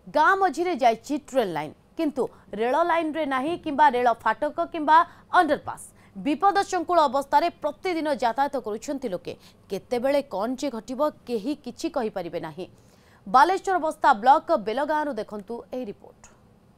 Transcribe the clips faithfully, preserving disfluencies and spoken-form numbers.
गाँ मझिरे जाइछि ट्रेन लाइन किंतु रेल लाइन रे नाही किंबा रेल फाटक किंबा अंडरपास विपद संकुल अवस्था प्रतिदिन यातायात करुछंती लोके केतेबेले कौन जे घटिबो केही किछि कहि परिबे नाही। बालेश्वर बस्ता ब्लॉक बेलगाँव देखंतु एही रिपोर्ट।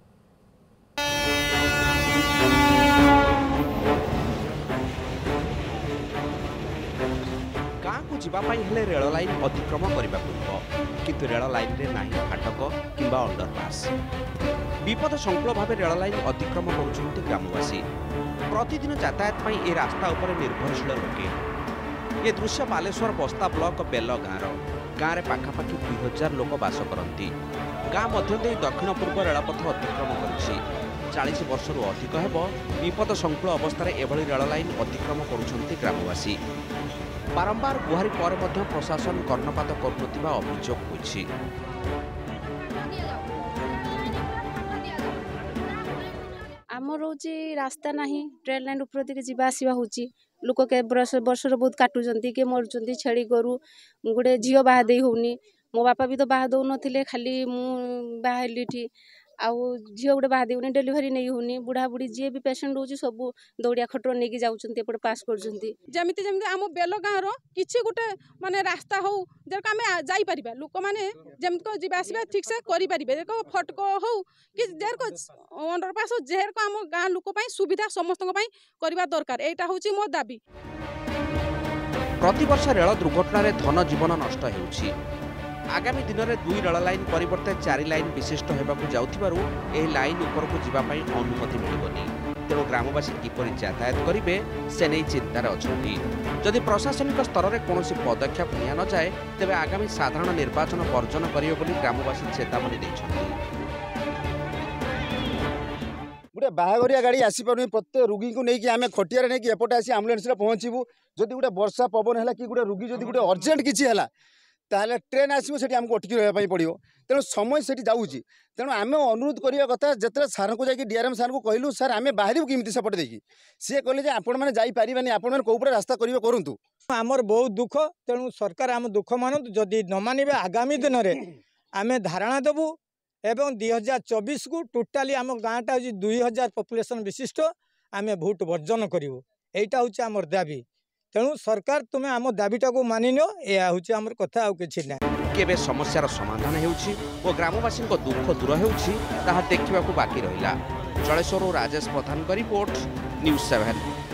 गाँ को जीवाई हेले रेल लाइन अतिक्रम करने किंतु रेल लाइन रे नाही फाटक किंबा अंडरपास विपद संकुल भाव रेल लाइन अतिक्रम करुछंती ग्रामवासी। प्रतिदिन यातायात पई ए रास्ता उपर निर्भरशील लोके। ये दृश्य बालेश्वर बस्ता ब्लॉक बेलगाँव गाँव में पाखापाखि दुई हजार लोक बास करती। गाँ मध्य दक्षिण पूर्व रेलपथ अतिक्रम कर चालीस वर्ष अधिक हेब विपद संकुल अवस्था एभली रेल लाइन अतिक्रम करुछंती ग्रामवासी। बारंबार गुहारी पर मध्य प्रशासन कर्णपात करुनथिबा अभियोग होइछि। आमर होची रास्ता नाही ट्रेन लाइन ऊपर दिके जीवा आसीबा होची लोक के वर्ष वर्ष बहुत काटुचंती के मरुचंती छेड़ी गरु गुडे झियो बाहा देई होउनी। मो बापा भी तो बाहा दउ नथिले खाली मु बाहेली ठी आउ झियो गुडे बाहा देउनी डेलीवरी नै होउनी। बुढ़ा बुढ़ी जे भी पेशेंट होची सब दौड़िया खटर नै कि जाउचंती एपड पास करचंती। जेमिति जेमिति आम बेलगाँव रो किछि गुटे माने रास्ता हो जेका आमे जाई परिबा लोक माने जेमिति को जीवा आसीबा ठीक से करि परिबे देखो फटको हो कि जेर को अंडरपास हो जेर को आम गाँ लोक पई सुविधा समस्त पई करबा दरकार एटा होची मो दाबी। प्रति वर्ष रेल दुर्घटना रे धन जीवन नष्ट हेउछि। आगामी दिन में दुई रेल लाइन परिवर्ते चारि लाइन विशिष्ट होगाकू जाउथिबारु एही लाइन उपरकू जीवा पई अनुमति मिलिबनी। तेणु ग्रामवासी किपरि यातायात करिवे से नै चिंतार अछंती। जदि प्रशासनिक स्तर में कौन पदक्षेप निया न जाए तेबे आगामी साधारण निर्वाचन वर्जन करिवे बोली ग्रामवासी चेतावनी दैछंती। गोटे बाहागरिया गाड़ी आसी पारुनी प्रत्येक रोगी को लेकिन आम खटिया नहीं एपटे आसी आम्बुलांस पहुँचू जदि गोटे वर्षा पवन है कि गोटे रोगी जदि गोटे अर्जेंट किसी है ताहले ट्रेन आसो से आमको अटकी रहा पड़ो तेणु समय से जाऊँगी। तेणु आम अनुरोध करवा कथा जिते सार को जाकि डीआरएम सार को कहलु सार आम बाहर केमती सेपटे देखिए सी कहले आपण मैंने जापारे आपण कौपरे रास्ता करेंगे करूँ आमर बहुत दुख। तेणु सरकार आम दुख मानतु जदि न मानिबे आगामी दिन में आम धारणा देवु एवं दुई हजार चौबीस को टोटाली आम गाँटा हूँ दुई हजार पपुलेसन विशिष्ट आम भोट वर्जन करूँ यहीटा हूँ आमर दाबी। तेणु सरकार तुम्हें आम दाबीटा को मानि नियो या हूँ आमर कथा आउ किछि ना। केबे समस्यार समाधान हेउछि ओ ग्रामवासी दुख दूर हेउछि ताहा देखिबाकू बाकी रहिला। जलेश्वर राजेश प्रधान का रिपोर्ट न्यूज़ सेवन।